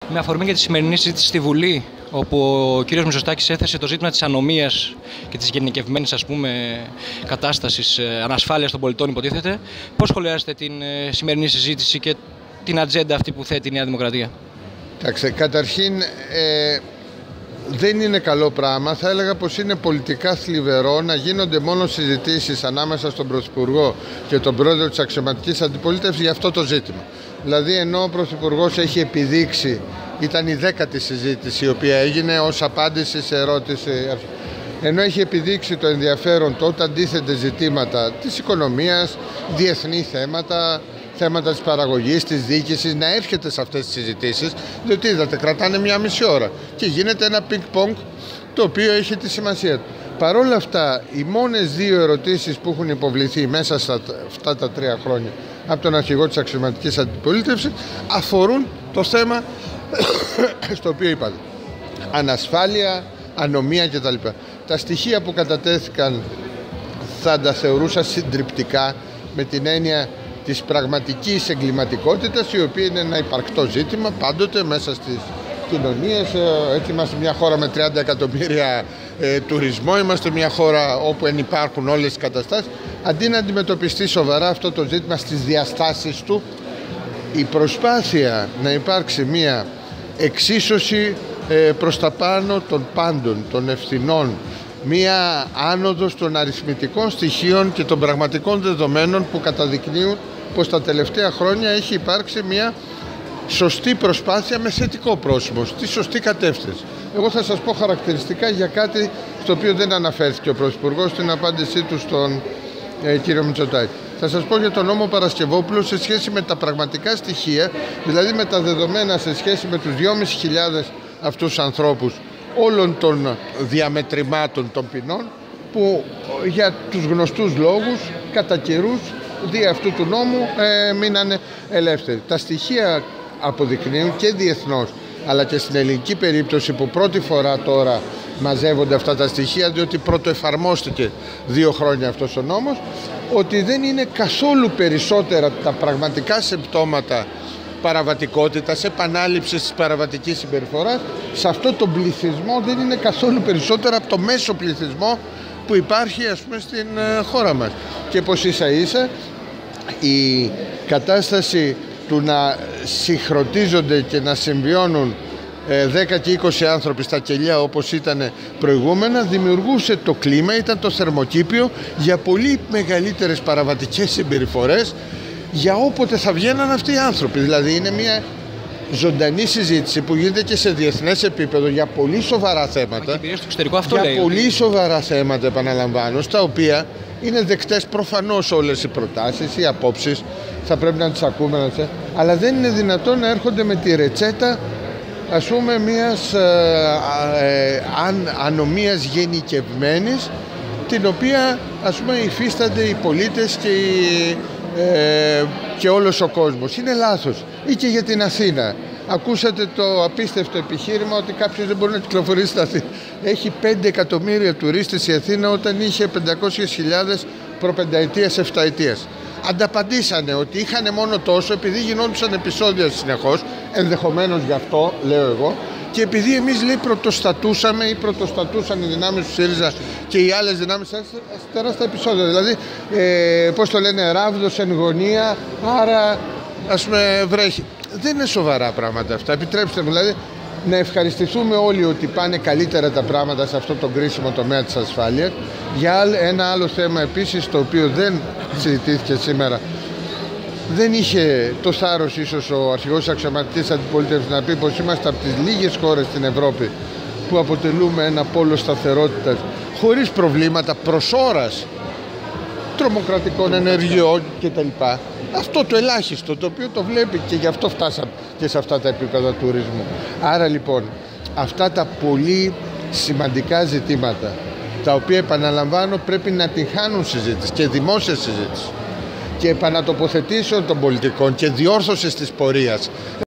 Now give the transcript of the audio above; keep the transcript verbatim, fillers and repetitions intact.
Με αφορμή για τη σημερινή συζήτηση στη Βουλή, όπου ο κ. Μητσοτάκης έθεσε το ζήτημα της ανομίας και της γενικευμένης, ας πούμε, κατάστασης ανασφάλειας των πολιτών, υποτίθεται, πώς σχολιάζετε την σημερινή συζήτηση και την ατζέντα αυτή που θέτει η Νέα Δημοκρατία? Εντάξει, καταρχήν ε, δεν είναι καλό πράγμα. Θα έλεγα πως είναι πολιτικά θλιβερό να γίνονται μόνο συζητήσεις ανάμεσα στον Πρωθυπουργό και τον Πρόεδρο της Αξιωματικής Αντιπολίτευσης για αυτό το ζήτημα. Δηλαδή, ενώ ο Πρωθυπουργός έχει επιδείξει, ήταν η δέκατη συζήτηση η οποία έγινε ως απάντηση σε ερώτηση, ενώ έχει επιδείξει το ενδιαφέρον το όταν τίθενται ζητήματα της οικονομίας, διεθνή θέματα, θέματα της παραγωγής, της διοίκησης, να έρχεται σε αυτές τις συζητήσεις, διότι είδατε, κρατάνε μια μισή ώρα και γίνεται ένα πινκ-πονγκ το οποίο έχει τη σημασία του. Παρ' όλα αυτά, οι μόνες δύο ερωτήσεις που έχουν υποβληθεί μέσα σε αυτά τα τρία χρόνια από τον αρχηγό της Αξιωματικής Αντιπολίτευσης αφορούν το θέμα στο οποίο είπατε. Ανασφάλεια, ανομία κτλ. Τα στοιχεία που κατατέθηκαν θα τα θεωρούσα συντριπτικά, με την έννοια της πραγματικής εγκληματικότητας, η οποία είναι ένα υπαρκτό ζήτημα πάντοτε μέσα στις κοινωνίες. Έτσι, είμαστε μια χώρα με τριάντα εκατομμύρια ε, τουρισμό, είμαστε μια χώρα όπου υπάρχουν όλες τις καταστάσεις. Αντί να αντιμετωπιστεί σοβαρά αυτό το ζήτημα στις διαστάσεις του, η προσπάθεια να υπάρξει μια εξίσωση ε, προς τα πάνω των πάντων, των ευθυνών, μια άνοδος των αριθμητικών στοιχείων και των πραγματικών δεδομένων που καταδεικνύουν πως τα τελευταία χρόνια έχει υπάρξει μια σωστή προσπάθεια με θετικό πρόσημο, στη σωστή κατεύθυνση. Εγώ θα σας πω χαρακτηριστικά για κάτι στο οποίο δεν αναφέρθηκε ο Πρωθυπουργός στην απάντησή του στον ε, κύριο Μητσοτάκη. Θα σας πω για τον νόμο Παρασκευόπουλου σε σχέση με τα πραγματικά στοιχεία, δηλαδή με τα δεδομένα σε σχέση με τους δυόμισι χιλιάδες αυτούς ανθρώπους όλων των διαμετρημάτων των ποινών, που για τους γνωστούς λόγους κατά καιρούς δι' αυτού του νόμου ε, μείνανε ελεύθεροι. Τα στοιχεία αποδεικνύουν και διεθνώς, αλλά και στην ελληνική περίπτωση που πρώτη φορά τώρα μαζεύονται αυτά τα στοιχεία, διότι πρωτοεφαρμόστηκε δύο χρόνια αυτός ο νόμος, ότι δεν είναι καθόλου περισσότερα τα πραγματικά συμπτώματα παραβατικότητας, επανάληψης της παραβατικής συμπεριφοράς σε αυτό τον πληθυσμό, δεν είναι καθόλου περισσότερα από το μέσο πληθυσμό που υπάρχει, ας πούμε, στην χώρα μας. Και πως ίσα ίσα η κατάσταση του να συγχρονίζονται και να συμβιώνουν δέκα και είκοσι άνθρωποι στα κελιά όπως ήταν προηγούμενα δημιουργούσε το κλίμα, ήταν το θερμοκήπιο για πολύ μεγαλύτερες παραβατικές συμπεριφορές για όποτε θα βγαίναν αυτοί οι άνθρωποι. Δηλαδή είναι μια ζωντανή συζήτηση που γίνεται και σε διεθνές επίπεδο για πολύ σοβαρά θέματα. Και στο εξωτερικό αυτό για λέει. πολύ σοβαρά θέματα, επαναλαμβάνω, στα οποία είναι δεκτές προφανώς όλες οι προτάσεις, οι απόψεις, θα πρέπει να τις ακούμε, να τις... αλλά δεν είναι δυνατόν να έρχονται με τη ρετσέτα, ας πούμε, μιας ε, ε, αν, ανομίας γενικευμένης, την οποία, ας πούμε, υφίστανται οι πολίτες και, οι, ε, και όλος ο κόσμος. Είναι λάθος. Ή και για την Αθήνα. Ακούσατε το απίστευτο επιχείρημα ότι κάποιος δεν μπορεί να κυκλοφορήσει στην Αθήνα. Έχει πέντε εκατομμύρια τουρίστες η Αθήνα όταν είχε πεντακόσιες χιλιάδες προπενταετίας, εφταετίας. Ανταπαντήσανε ότι είχαν μόνο τόσο επειδή γινόντουσαν επεισόδια συνεχώς, ενδεχομένως γι' αυτό λέω εγώ, και επειδή εμείς, λέει, πρωτοστατούσαμε ή πρωτοστατούσαν οι δυνάμεις του ΣΥΡΙΖΑ και οι άλλες δυνάμεις τεράστια επεισόδια. Δηλαδή, ε, πώς το λένε, ράβδος εν γωνία, άρα, ας πούμε, βρέχει. Δεν είναι σοβαρά πράγματα αυτά. Επιτρέψτε μου, δηλαδή, να ευχαριστηθούμε όλοι ότι πάνε καλύτερα τα πράγματα σε αυτό το κρίσιμο τομέα της ασφάλειας. Για ένα άλλο θέμα επίσης, το οποίο δεν συζητήθηκε σήμερα, δεν είχε το θάρρος ίσως ο αρχηγός της Αξιωματικής Αντιπολίτευσης να πει πως είμαστε από τις λίγες χώρες στην Ευρώπη που αποτελούμε ένα πόλο σταθερότητας χωρίς προβλήματα προς ώρας τρομοκρατικών ενεργειών κτλ. Αυτό το ελάχιστο, το οποίο το βλέπει, και γι' αυτό φτάσαμε και σε αυτά τα επίπεδα τουρισμού. Άρα λοιπόν, αυτά τα πολύ σημαντικά ζητήματα, τα οποία, επαναλαμβάνω, πρέπει να την χάνουν συζήτηση και δημόσια συζήτηση και επανατοποθετήσεων των πολιτικών και διόρθωσης της πορείας.